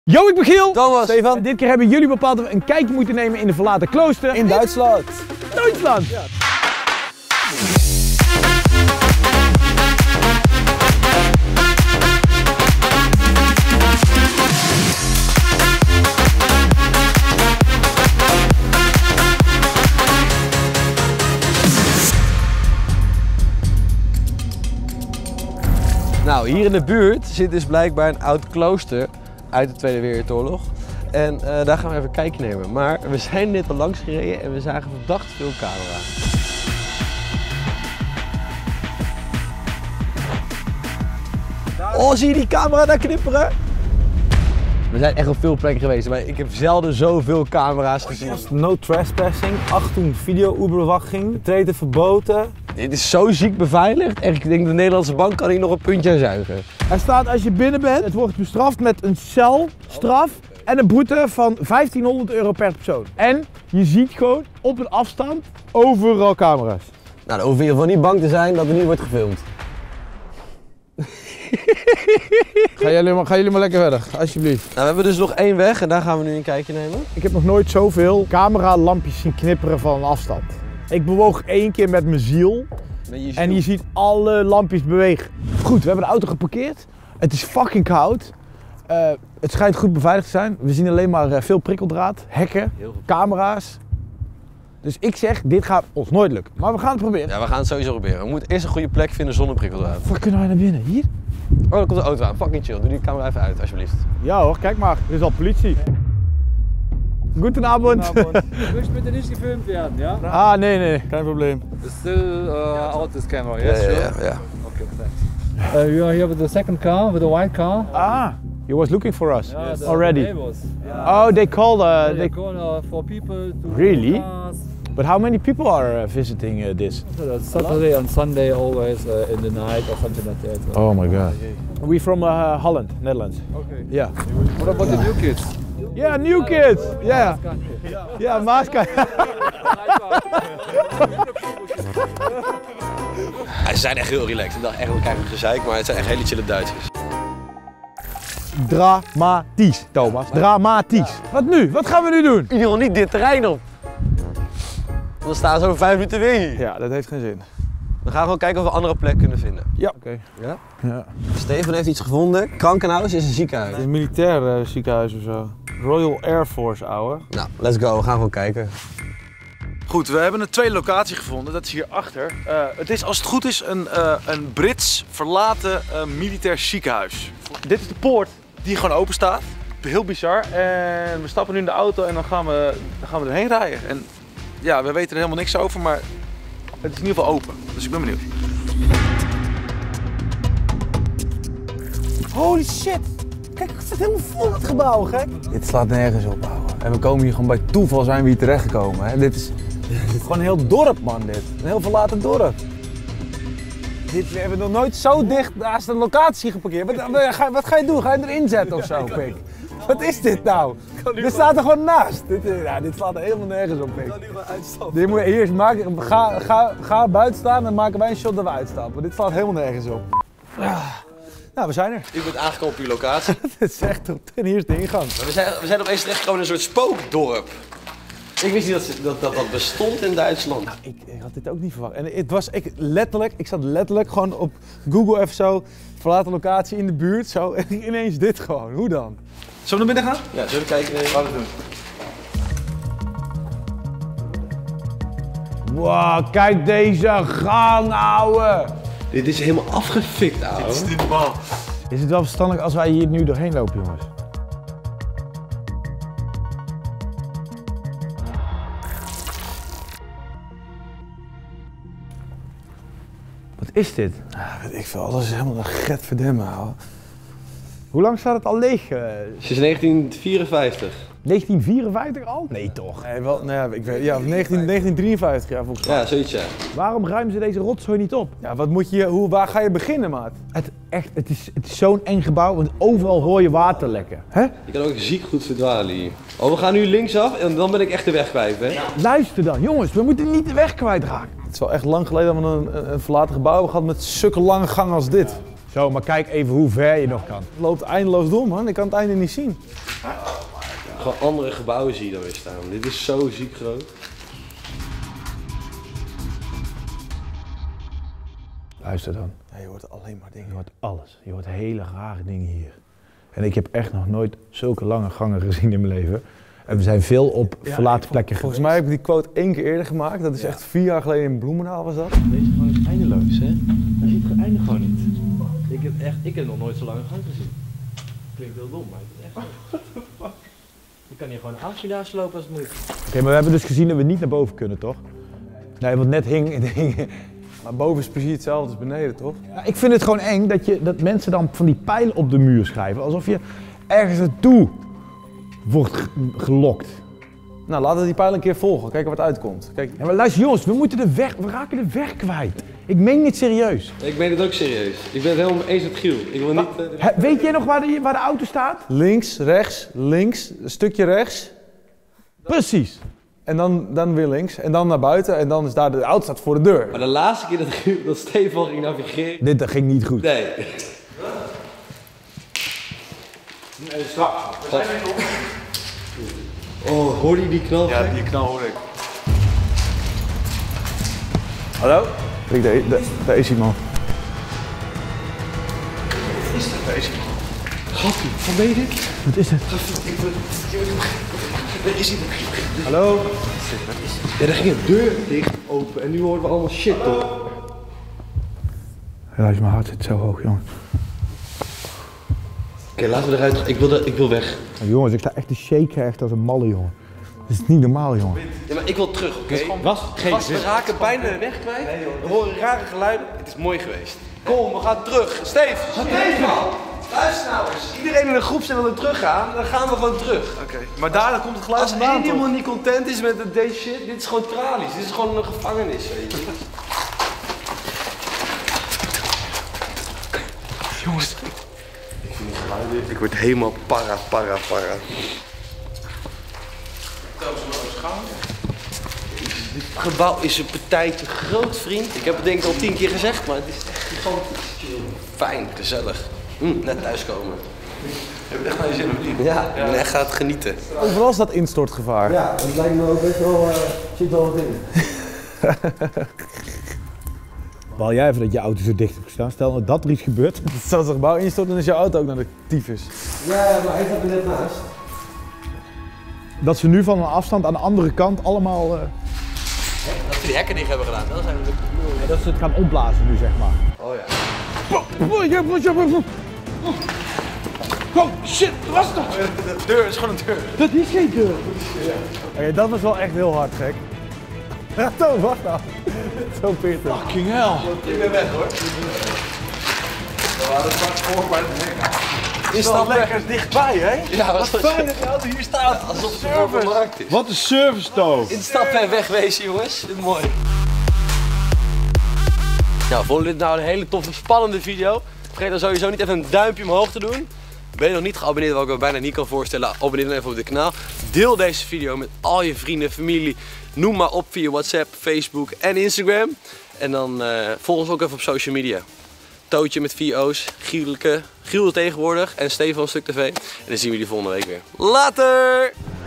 Yo, ik ben Giel. Thomas. Stefan. En dit keer hebben jullie bepaald dat we een kijkje moeten nemen in de verlaten klooster. In Duitsland. Duitsland. Ja. Nou, hier in de buurt zit dus blijkbaar een oud klooster uit de Tweede Wereldoorlog. En daar gaan we even een kijkje nemen. Maar we zijn net al langs gereden en we zagen verdacht veel camera's. Oh, zie je die camera daar knipperen? We zijn echt op veel plekken geweest, maar ik heb zelden zoveel camera's gezien. No trespassing, 18 video-overwaching, treden verboden. Dit is zo ziek beveiligd. Echt, ik denk de Nederlandse bank kan hier nog een puntje aan zuigen. Er staat als je binnen bent, het wordt bestraft met een celstraf en een boete van €1500 per persoon. En je ziet gewoon op een afstand overal camera's. Nou, dan hoef je in ieder geval niet bang te zijn dat er niet wordt gefilmd. Gaan jullie maar lekker verder, alsjeblieft. Nou, we hebben dus nog één weg en daar gaan we nu een kijkje nemen. Ik heb nog nooit zoveel cameralampjes zien knipperen van een afstand. Ik bewoog 1 keer met mijn ziel en je ziet alle lampjes bewegen. Goed, we hebben de auto geparkeerd. Het is fucking koud. Het schijnt goed beveiligd te zijn. We zien alleen maar veel prikkeldraad, hekken, camera's. Dus ik zeg, dit gaat ons nooit lukken. Maar we gaan het proberen. Ja, we gaan het sowieso proberen. We moeten eerst een goede plek vinden zonder prikkeldraad. Waar kunnen wij naar binnen? Hier? Oh, daar komt de auto aan. Fucking chill. Doe die camera even uit, alsjeblieft. Ja hoor, kijk maar. Er is al politie. Goedenavond. Du möchtest bitte nicht gefilmt werden, ja? Ah, nee. Kein probleem. It's still out this camera, yes? Ja, sure? ja, ja. Okay, thanks. You are here with the second car, with the white car. Ah, he was looking for us The already. neighbors. Oh, they called. They call for people to Really? cars. But how many people are visiting this? Saturday and Sunday always in the night or something like that. Oh my god. We from Holland, Netherlands. Okay. Yeah. What about the new kids? Yeah, new kids. Yeah. Yeah, Maaska. Ze zijn echt heel relaxed. Ik dacht echt, we krijgen gezeik, maar het zijn echt hele chille Duitsers. Dramatisch, Thomas. Dramatisch. Wat nu? Wat gaan we nu doen? In ieder geval niet dit terrein op. Dan staan ze over 5 minuten weer hier. Ja, dat heeft geen zin. We gaan gewoon kijken of we een andere plek kunnen vinden. Ja. Oké. Ja? Ja. Stefan heeft iets gevonden. Krankenhuis is een ziekenhuis. Het is een militair ziekenhuis of zo. Royal Air Force, ouwe. Nou, let's go. We gaan gewoon kijken. Goed, we hebben een tweede locatie gevonden. Dat is hierachter. Het is, als het goed is, een Brits verlaten militair ziekenhuis. Dit is de poort die gewoon open staat. Heel bizar. En we stappen nu in de auto en dan gaan we erheen rijden. En ja, we weten er helemaal niks over, maar het is in ieder geval open. Dus ik ben benieuwd. Holy shit! Kijk, het staat helemaal vol het gebouw, gek. Dit slaat nergens op, ouwe. En we komen hier gewoon bij toeval zijn we hier terechtgekomen. Hè? Dit is gewoon een heel dorp, man, dit. Een heel verlaten dorp. We hebben nog nooit zo dicht naast een locatie geparkeerd. Wat ga je doen? Ga je erin zetten of zo, pik? Wat is dit nou? Dit staat er gewoon naast. Dit slaat er helemaal nergens op, pik. Ik kan nu gewoon uitstappen. Hier, ga buiten staan en maken wij een shot dat we uitstappen. Dit slaat helemaal nergens op. Nou, we zijn er. U bent aangekomen op uw locatie. Dit is echt top. En hier is de ingang. We zijn opeens terechtgekomen in een soort spookdorp. Ik wist niet dat bestond in Duitsland. Nou, ik had dit ook niet verwacht. En ik zat letterlijk gewoon op Google even zo, verlaten locatie in de buurt, zo, en ineens dit gewoon. Hoe dan? Zullen we naar binnen gaan? Ja, zullen we kijken wat we doen? Wow, kijk deze gang, ouwe. Dit is helemaal afgefikt, ouwe. Dit is niet normaal. Is het wel verstandig als wij hier nu doorheen lopen, jongens? Wat is dit? Ja, weet ik veel. Alles is helemaal een get verdemmen, ouwe. Hoe lang staat het al leeg? Sinds 1954. 1954 al? Nee toch? Nee, wel, nou ja, ik weet, ja, 1953 ja, volgens mij. Ja, zoiets ja. Waarom ruimen ze deze rotzooi niet op? Ja, waar ga je beginnen, maat? Het is zo'n eng gebouw, want overal hoor je water lekken. Hè? Je kan ook ziek goed verdwalen hier. Oh, we gaan nu linksaf en dan ben ik echt de weg kwijt, hè? Luister dan, jongens, we moeten niet de weg kwijtraken. Het is wel echt lang geleden dat we een verlaten gebouw hebben gehad met zulke lange gangen als dit. Zo, maar kijk even hoe ver je nog kan. Het loopt eindeloos door, man. Ik kan het einde niet zien. Gewoon andere gebouwen zie je dan weer staan. Dit is zo ziek groot. Luister dan. Ja, je hoort alleen maar dingen. Je hoort alles. Je hoort hele rare dingen hier. En ik heb echt nog nooit zulke lange gangen gezien in mijn leven. En we zijn veel op verlaten plekken Volgens mij heb ik die quote 1 keer eerder gemaakt. Dat is echt 4 jaar geleden in Bloemendaal was dat. Deze gang is eindeloos, hè? Je ziet het einde gewoon niet. Ik heb nog nooit zo lange gang gezien. Klinkt heel dom, maar het is echt zo. Je kan hier gewoon afvierdaagse lopen als het moet. Oké, maar we hebben dus gezien dat we niet naar boven kunnen, toch? Nee, want net hing. Maar boven is precies hetzelfde als beneden, toch? Ja, ik vind het gewoon eng dat mensen dan van die pijlen op de muur schrijven. Alsof je ergens naartoe wordt gelokt. Nou, laten we die pijl een keer volgen. Kijken wat uitkomt. Kijk. Ja, maar luister jongens, we raken de weg kwijt. Ik meen niet serieus. Ik meen het ook serieus. Ik ben het helemaal eens met Giel. Ik wil niet... Weet jij nog waar de auto staat? Links, rechts, een stukje rechts. Precies. En dan weer links. En dan naar buiten. En dan is daar de auto staat voor de deur. Maar de laatste keer dat Stefan ging navigeren... Dit ging niet goed. Nee. Nee, straks. We zijn er nog. Oh, hoorde je die knal? Ja, die knal hoor ik. Hallo? Daar is iemand. Daar is iemand. Gappie, van ben je dit? Wat is het? Daar is iemand. Hallo? Ja, daar ging een deur dicht open en nu horen we allemaal shit toch? Ja, mijn hart zit zo hoog, jongens. Oké, laten we eruit. Ik wil weg. Ja, jongens, ik sta echt te shaken echt als een malle, jongen. Dat is niet normaal, jongen. Ja, maar ik wil terug, oké? We raken bijna de weg kwijt. We horen rare geluiden. Het is mooi geweest. Kom, we gaan terug. Stefan! Luister nou eens. Iedereen in de groep zegt dat we terug gaan. Dan gaan we gewoon terug. Oké. Maar daar komt het geluid Als vandaan, één toch? iemand niet content is met deze shit, dit is gewoon tralies. Dit is gewoon een gevangenis, weet je. Jongens. Ik vind die geluiden, ik word helemaal para. Dit gebouw is een partij te groot, vriend. Ik heb het denk ik al 10 keer gezegd, maar het is echt gigantisch. Fijn, gezellig. Net thuiskomen. Heb je echt naar je zin of niet? Ja, ik ben echt aan het genieten. Overal is dat instortgevaar. Ja, dat lijkt me ook best wel, zit wel wat in. Wou jij even dat je auto zo dicht hebt gestaan? Stel nou dat er iets gebeurt. Stel dat het gebouw instort, dan is jouw auto ook naar de tyfus. Ja, maar hij staat er net naast. Dat ze nu van een afstand aan de andere kant allemaal... Dat ze die hekken dicht hebben gedaan, dat zijn we Ja, dat ze het gaan opblazen nu, zeg maar. Oh ja. Oh shit, wat is dat? De deur is gewoon een deur. Dat is geen deur. Ja, dat was wel echt heel hard, gek. Ja, Toon, wacht nou. Zo pittig. Fucking hell. Ik ben weg hoor. We hadden straks voor bij de hek. Is dat lekker dichtbij, hè? Ja, wat fijn dat je auto hier staat. Alsof het voor de markt is. Wat een service, Toon. Instappen en wegwezen, jongens. Dit is mooi. Nou, vonden jullie dit nou een hele toffe, spannende video? Vergeet dan sowieso niet even een duimpje omhoog te doen. Ben je nog niet geabonneerd, wat ik me bijna niet kan voorstellen, abonneer dan even op dit kanaal. Deel deze video met al je vrienden, familie. Noem maar op via WhatsApp, Facebook en Instagram. En dan volg ons ook even op social media. Tootje met 4 O's, Giel tegenwoordig en Stefan Stuk TV. En dan zien we jullie volgende week weer. Later!